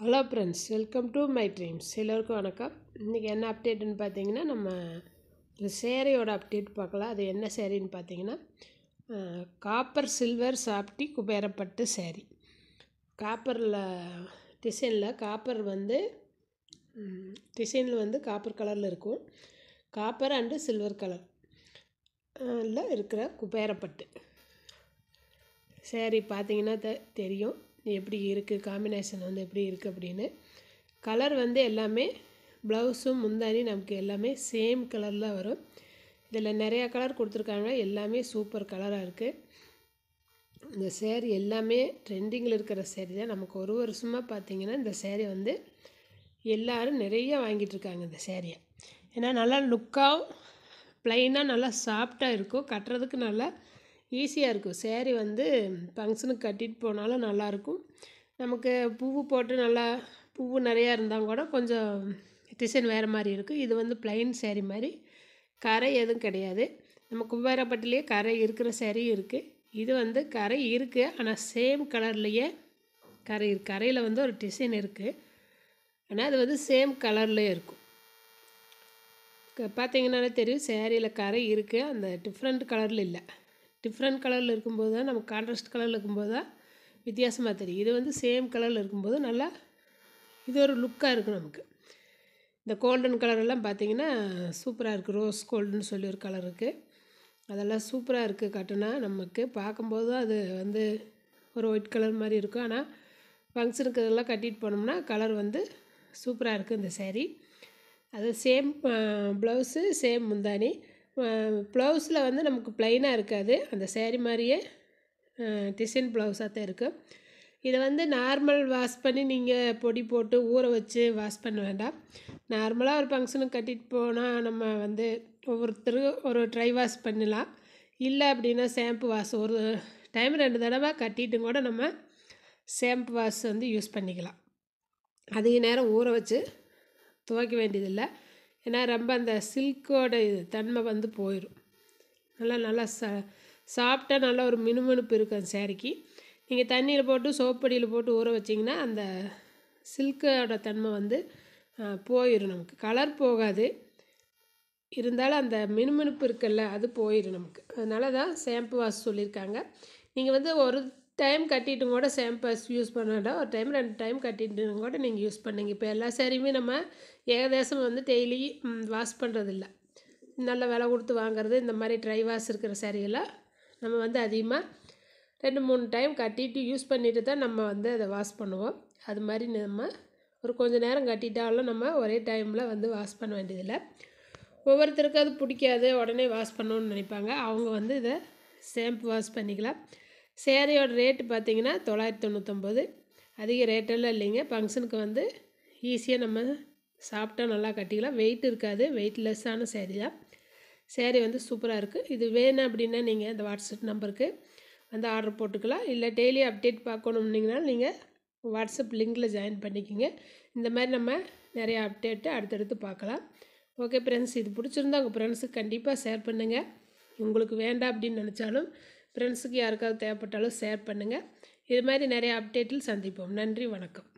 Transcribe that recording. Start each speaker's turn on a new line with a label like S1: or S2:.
S1: Hello friends, welcome to my dreams. எல்லோருக்கும் வணக்கம். இன்றைக்கி என்ன அப்டேட்டுன்னு பார்த்தீங்கன்னா, நம்ம ஒரு சேரீயோட அப்டேட் பார்க்கலாம். அது என்ன சேரீன்னு பார்த்தீங்கன்னா, காப்பர் சில்வர் சாப்டி குபேர பட்டு சேரீ. காப்பரில் டிசைனில் காப்பர் வந்து டிசைனில் வந்து காப்பர் கலரில் இருக்கும். காப்பர் அண்டு சில்வர் கலர் இருக்கிற குபேர பட்டு சேரீ பார்த்தீங்கன்னா தெரியும் எப்படி இருக்குது, காம்பினேஷன் வந்து எப்படி இருக்குது அப்படின்னு. கலர் வந்து எல்லாமே ப்ளவுஸும் முந்தானி நமக்கு எல்லாமே சேம் கலரில் வரும். இதில் நிறையா கலர் கொடுத்துருக்காங்க, எல்லாமே சூப்பர் கலராக இருக்குது. இந்த சேரீ எல்லாமே ட்ரெண்டிங்கில் இருக்கிற சேரீ தான். நமக்கு ஒரு வருஷமாக பார்த்திங்கன்னா இந்த சேரீ வந்து எல்லோரும் நிறைய வாங்கிட்டுருக்காங்க இந்த சேரீயை. ஏன்னா நல்லா லுக்காக ப்ளைனாக நல்லா சாஃப்டாக இருக்கும், கட்டுறதுக்கு நல்லா ஈஸியாக இருக்கும். சேரீ வந்து ஃபங்க்ஷனுக்கு கட்டிட்டு போனாலும் நல்லாயிருக்கும். நமக்கு பூவு போட்டு நல்லா பூவு நிறையா இருந்தால் கூட கொஞ்சம் டிசைன் வேறு மாதிரி இருக்கும். இது வந்து ப்ளைன் சேரீ மாதிரி கரை எதுவும் கிடையாது. நம்ம குபேரப்பட்டிலேயே கரை இருக்கிற சேரீயும் இருக்குது. இது வந்து கரை இருக்குது, ஆனால் சேம் கலர்லேயே கரை இருக்குது. கரையில் வந்து ஒரு டிசைன் இருக்குது, ஆனால் அது வந்து சேம் கலர்லேயே இருக்கும். பார்த்தீங்கன்னாலே தெரியும் சேரீயில் கரை இருக்குது, அந்த டிஃப்ரெண்ட் கலரில் இல்லை. டிஃப்ரெண்ட் கலரில் இருக்கும்போது தான் நமக்கு கான்ட்ராஸ்ட் கலரில் இருக்கும்போது தான் வித்தியாசமாக தெரியும். இது வந்து சேம் கலரில் இருக்கும்போது நல்லா இது ஒரு லுக்காக இருக்கும் நமக்கு. இந்த கோல்டன் கலரெல்லாம் பார்த்திங்கன்னா சூப்பராக இருக்குது. ரோஸ் கோல்டுன்னு சொல்லி ஒரு கலர் இருக்குது, அதெல்லாம் சூப்பராக இருக்குது. கட்டுனா நமக்கு பார்க்கும்போது தான் அது வந்து ஒரு ஒயிட் கலர் மாதிரி இருக்கும். ஆனால் ஃபங்க்ஷனுக்கு இதெல்லாம் கட்டிட்டு போனோம்னா கலர் வந்து சூப்பராக இருக்குது இந்த சேரீ. அது சேம் ப்ளவுஸு, சேம் முந்தானி. ப்ளவுஸில் வந்து நமக்கு ப்ளைனாக இருக்காது, அந்த சேரீ மாதிரியே டிசைன் ப்ளவுஸாக தான் இருக்குது. இதை வந்து நார்மல் வாஷ் பண்ணி நீங்கள் பொடி போட்டு ஊற வச்சு வாஷ் பண்ண வேண்டாம். நார்மலாக ஒரு ஃபங்க்ஷனுக்கு கட்டிட்டு போனால் நம்ம வந்து ஒவ்வொருத்தரும் ஒரு ட்ரை வாஷ் பண்ணலாம். இல்லை அப்படின்னா ஷாம்பு வாஷ் ஒரு டைம் 2 தடவை கட்டிட்டும் கூட நம்ம ஷாம்பு வாஷ் வந்து யூஸ் பண்ணிக்கலாம். அதிக நேரம் ஊற வச்சு துவைக்க வேண்டியதில்லை. ஏன்னா ரொம்ப அந்த சில்கோட தன்மை வந்து போயிடும். நல்லா சாஃப்டாக நல்லா ஒரு மினுமினுப்பு இருக்கும் அந்த சேரீக்கு. நீங்கள் தண்ணியில் போட்டு சோப்படியில் போட்டு ஊற வச்சிங்கன்னா அந்த சில்கோட தன்மை வந்து போயிடும். நமக்கு கலர் போகாது, இருந்தாலும் அந்த மினுமினுப்பு இருக்குல்ல அது போயிடும் நமக்கு. அதனால தான் ஷாம்பு வாஷ் சொல்லியிருக்காங்க. நீங்கள் வந்து ஒரு டைம் கட்டிட்டும் கூட ஷாம்பு வாஷ் யூஸ் பண்ண வேண்டாம். ஒரு டைம் 2 டைம் கட்டிட்டு கூட நீங்கள் யூஸ் பண்ணுங்க. இப்போ எல்லா சேரீயுமே நம்ம ஏகதேசம் வந்து டெய்லி வாஷ் பண்ணுறதில்ல. நல்ல விலை கொடுத்து வாங்குறது இந்த மாதிரி ட்ரை வாஷ் இருக்கிற சேரீயெல்லாம் நம்ம வந்து அதிகமாக 2-3 டைம் கட்டிட்டு யூஸ் பண்ணிட்டு தான் நம்ம வந்து அதை வாஷ் பண்ணுவோம். அது மாதிரி நம்ம ஒரு கொஞ்சம் நேரம் கட்டிட்டாலும் நம்ம ஒரே டைமில் வந்து வாஷ் பண்ண வேண்டியதில்லை. ஒவ்வொருத்தருக்கு அது பிடிக்காது, உடனே வாஷ் பண்ணணும்னு நினைப்பாங்க. அவங்க வந்து இதை ஷாம்பு வாஷ் பண்ணிக்கலாம். சேரீயோட ரேட்டு பார்த்திங்கன்னா 999. அதிக ரேட்டெல்லாம் இல்லைங்க. ஃபங்க்ஷனுக்கு வந்து ஈஸியாக நம்ம சாப்பிட்டா நல்லா கட்டிக்கலாம். வெயிட் இருக்காது, வெயிட்லெஸ்ஸான சேரீ தான். சேரீ வந்து சூப்பராக இருக்குது. இது வேணும் அப்படின்னா நீங்கள் இந்த வாட்ஸ்அப் நம்பருக்கு வந்து ஆர்டர் போட்டுக்கலாம். இல்லை டெய்லி அப்டேட் பார்க்கணும்னிங்கன்னா நீங்கள் வாட்ஸ்அப் லிங்கில் ஜாயின் பண்ணிக்கோங்க. இந்த மாதிரி நம்ம நிறையா அப்டேட்டு அடுத்தடுத்து பார்க்கலாம். ஓகே ஃப்ரெண்ட்ஸ், இது பிடிச்சிருந்தா உங்கள் ஃப்ரெண்ட்ஸுக்கு கண்டிப்பாக ஷேர் பண்ணுங்கள். உங்களுக்கு வேண்டாம் அப்படின்னு நினச்சாலும் ஃப்ரெண்ட்ஸுக்கு யாருக்காவது தேவைப்பட்டாலும் ஷேர் பண்ணுங்கள். இது மாதிரி நிறைய அப்டேட்டில் சந்திப்போம். நன்றி, வணக்கம்.